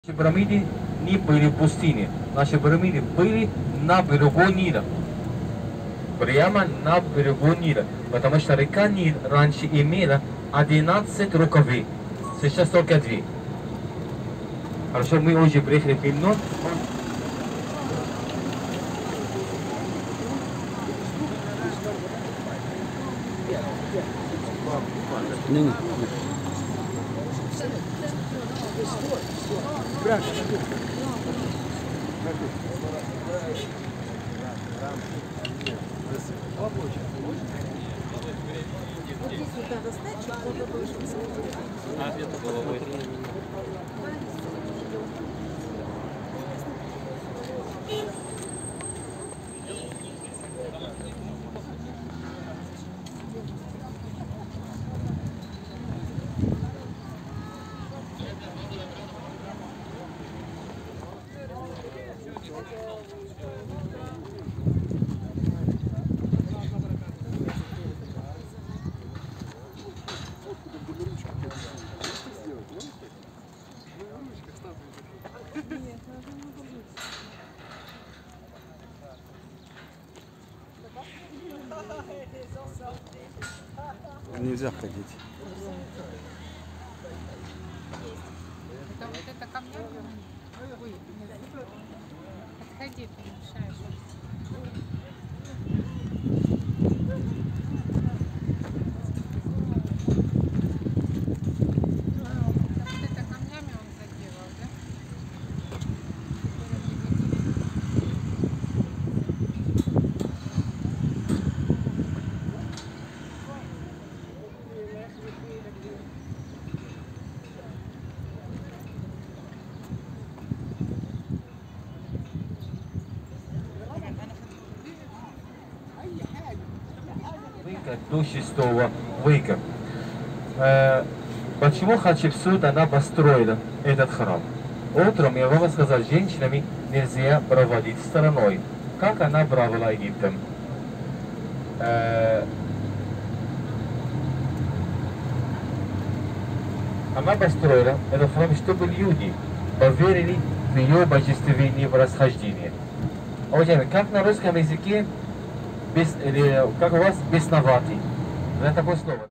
Наши пирамиды не были в пустыне. Наши пирамиды были на берегу Нила. Прямо на берегу Нила. Потому что река Нил раньше имела 11 рукавей. Сейчас только 2. Хорошо, мы уже приехали в Мемнон. Вот здесь вот надо стать, чтобы можно было смотреть. Нельзя ходить. Это вот это камнями? Ой, нет. Отходи, ты мешаешь. Вот это камнями он заделал, да? До 6 века. Почему Хатшепсут она построила этот храм? Утром я вам сказал, женщинами нельзя проводить стороной. Как она правила Египтом? Она построила этот храм, чтобы люди поверили в ее божественное восхождение. Уважаемые, как на русском языке, как у вас бесноватый? Это такое слово.